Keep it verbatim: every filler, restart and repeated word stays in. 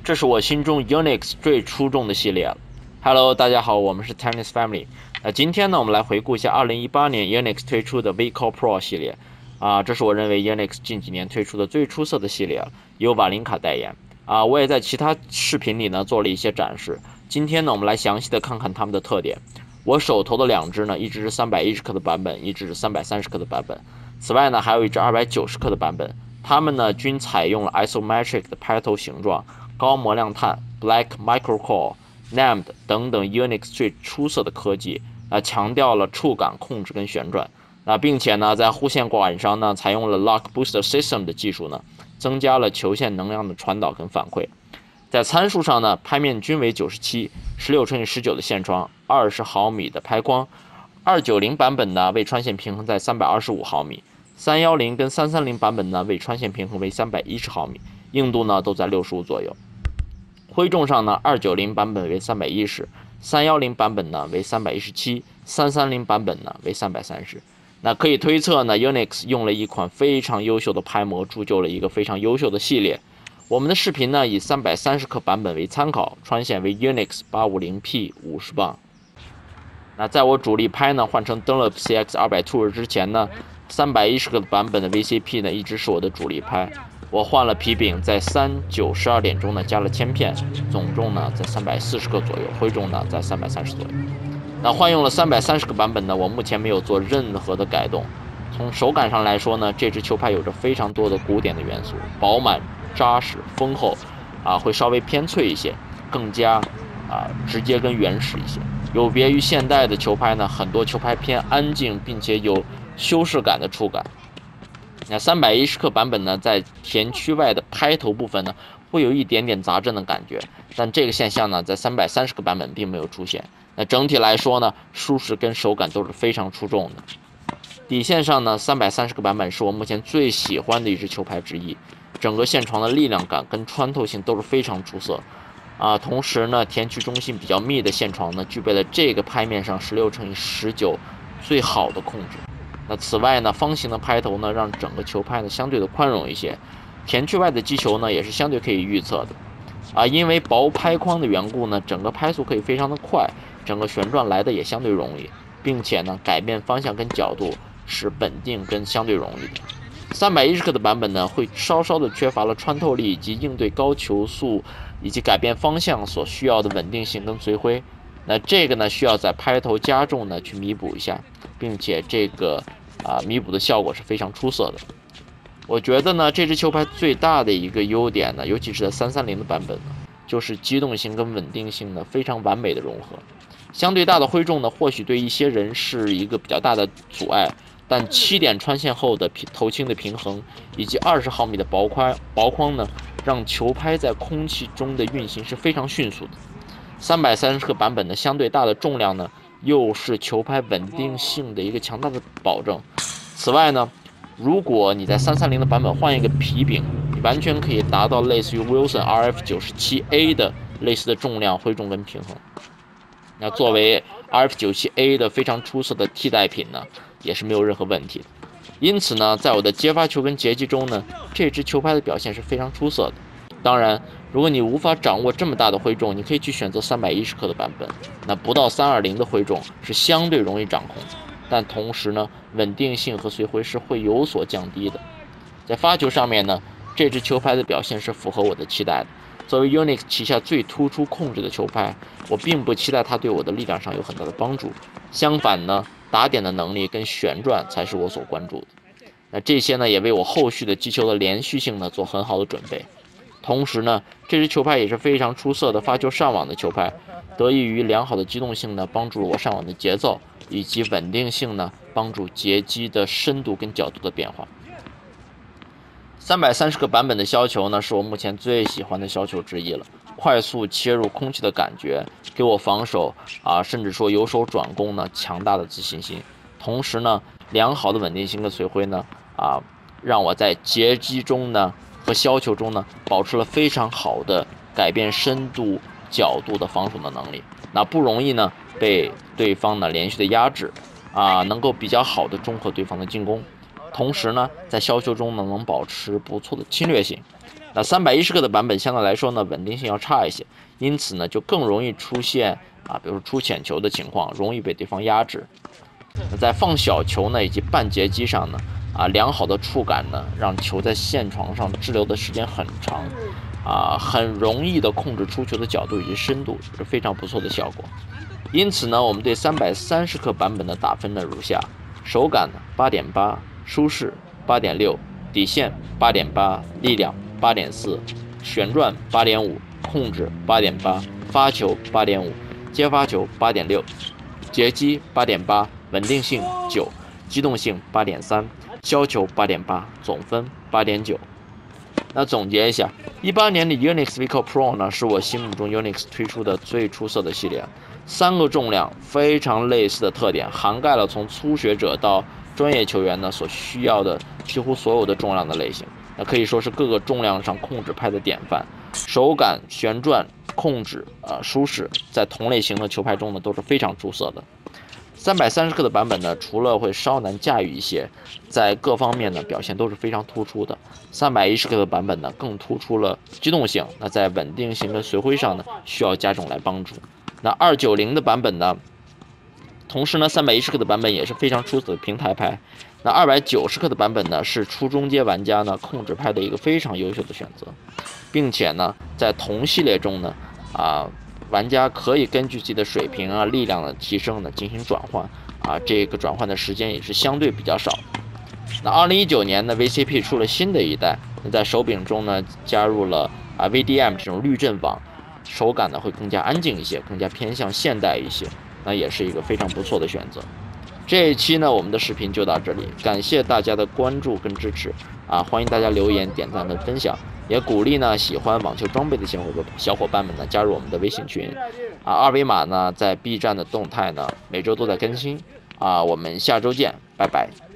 这是我心中 Unix 最出众的系列了。Hello， 大家好，我们是 Tennis Family。那今天呢，我们来回顾一下二零一八年 Unix 推出的 V-Core Pro 系列啊，这是我认为 Unix 近几年推出的最出色的系列了，由瓦林卡代言啊。我也在其他视频里呢做了一些展示。今天呢，我们来详细的看看它们的特点。我手头的两只呢，一只是三百一十克的版本，一只是三百三十克的版本。此外呢，还有一只二百九十克的版本。它们呢均采用了 isometric 的拍头形状、高模量碳、Black Microcore、N A M D 等等 Unix 最出色的科技啊，强调了触感控制跟旋转啊，并且呢在弧线管上呢采用了 Lock Booster System 的技术呢，增加了球线能量的传导跟反馈。在参数上呢，拍面均为九十七、十六乘以十九的线窗，二十毫米的拍框。二九零版本呢为穿线平衡在三百二十五毫米。三一零跟三三零版本呢为穿线平衡为三百一十毫米，硬度呢都在六十五左右。挥重上呢，二九零版本为三百一十，三一零版本呢为三百一十七，三三零版本呢为三百三十。那可以推测呢 ，Unix 用了一款非常优秀的拍模，铸就了一个非常优秀的系列。我们的视频呢以三百三十克版本为参考，穿线为 Unix 八五零 P 五十磅。那在我主力拍呢换成 Dunlop C X 二百 Tour 之前呢，三百一十克版本的 V C P 呢一直是我的主力拍。我换了皮柄，在三九十二点钟呢加了铅片，总重呢在三百四十克左右，挥重呢在三百三十左右。那换用了三百三十个版本呢，我目前没有做任何的改动。从手感上来说呢，这支球拍有着非常多的古典的元素，饱满、扎实、丰厚，啊，会稍微偏脆一些，更加啊直接跟原始一些。有别于现代的球拍呢，很多球拍偏安静，并且有修饰感的触感。那三百一十克版本呢，在田区外的拍头部分呢，会有一点点杂震的感觉，但这个现象呢，在三百三十克版本并没有出现。那整体来说呢，舒适跟手感都是非常出众的。底线上呢，三百三十克版本是我目前最喜欢的一支球拍之一，整个线床的力量感跟穿透性都是非常出色。啊，同时呢，田区中心比较密的线床呢，具备了这个拍面上十六乘以十九最好的控制。那此外呢，方形的拍头呢，让整个球拍呢相对的宽容一些。田区外的击球呢，也是相对可以预测的。啊，因为薄拍框的缘故呢，整个拍速可以非常的快，整个旋转来的也相对容易，并且呢，改变方向跟角度是稳定跟相对容易的。三百一十克的版本呢，会稍稍的缺乏了穿透力以及应对高球速以及改变方向所需要的稳定性跟随挥。那这个呢，需要在拍头加重呢去弥补一下，并且这个啊弥补的效果是非常出色的。我觉得呢，这支球拍最大的一个优点呢，尤其是在三三零的版本呢，就是机动性跟稳定性呢非常完美的融合。相对大的挥重呢，或许对一些人是一个比较大的阻碍。但七点穿线后的头轻的平衡，以及二十毫米的薄框薄框呢，让球拍在空气中的运行是非常迅速的。三百三十克版本的相对大的重量呢，又是球拍稳定性的一个强大的保证。此外呢，如果你在三三零的版本换一个皮柄，你完全可以达到类似于 Wilson R F 九十七 A 的类似的重量、挥重跟平衡。那作为 R F 九十七 A 的非常出色的替代品呢，也是没有任何问题的。因此呢，在我的接发球跟截击中呢，这支球拍的表现是非常出色的。当然，如果你无法掌握这么大的挥重，你可以去选择三百一十克的版本，那不到三二零的挥重是相对容易掌控的，但同时呢，稳定性和随挥是会有所降低的。在发球上面呢，这支球拍的表现是符合我的期待的。作为 Unix 旗下最突出控制的球拍，我并不期待它对我的力量上有很大的帮助。相反呢，打点的能力跟旋转才是我所关注的。那这些呢，也为我后续的击球的连续性呢做很好的准备。同时呢，这支球拍也是非常出色的发球上网的球拍，得益于良好的机动性呢，帮助了我上网的节奏，以及稳定性呢，帮助截击的深度跟角度的变化。三百三十克版本的削球呢，是我目前最喜欢的削球之一了。快速切入空气的感觉，给我防守啊，甚至说有手转攻呢，强大的自信心。同时呢，良好的稳定性跟随挥呢，啊，让我在截击中呢和削球中呢，保持了非常好的改变深度、角度的防守的能力。那不容易呢被对方呢连续的压制，啊，能够比较好的中和对方的进攻。同时呢，在削球中呢能保持不错的侵略性， 那三百一十克的版本相对来说呢，稳定性要差一些，因此呢就更容易出现啊，比如说出浅球的情况，容易被对方压制。那在放小球呢以及半截击上呢，啊，良好的触感呢，让球在线床上滞留的时间很长，啊，很容易的控制出球的角度以及深度，是非常不错的效果。因此呢，我们对三百三十克版本的打分呢如下：手感呢 八点八， 舒适 八点六， 底线 八点八， 力量 八点四， 旋转 八点五， 控制 八点八， 发球 八点五， 接发球 八点六， 截击 八点八， 稳定性九，机动性 八点三， 削球 八点八， 总分 八点九。那总结一下，一八年的 Unix VCore Pro 呢，是我心目中 Unix 推出的最出色的系列。三个重量非常类似的特点，涵盖了从初学者到专业球员呢所需要的几乎所有的重量的类型。那可以说是各个重量上控制派的典范。手感、旋转、控制、呃舒适，在同类型的球拍中呢都是非常出色的。三百三十克的版本呢，除了会稍难驾驭一些，在各方面呢表现都是非常突出的。三百一十克的版本呢，更突出了机动性，那在稳定性跟随挥上呢，需要加重来帮助。那二九零的版本呢，同时呢，三百一十克的版本也是非常出色的平台拍。那二百九十克的版本呢，是初中阶玩家呢控制拍的一个非常优秀的选择，并且呢，在同系列中呢，啊。玩家可以根据自己的水平啊、力量的提升呢进行转换啊，这个转换的时间也是相对比较少。那二零一九年呢 ，V C P 出了新的一代，那在手柄中呢加入了啊 V D M 这种滤震网，手感呢会更加安静一些，更加偏向现代一些，那也是一个非常不错的选择。这一期呢，我们的视频就到这里，感谢大家的关注跟支持啊！欢迎大家留言、点赞跟分享，也鼓励呢喜欢网球装备的小伙伴小伙伴们呢加入我们的微信群啊！二维码呢在 B 站的动态呢每周都在更新啊！我们下周见，拜拜。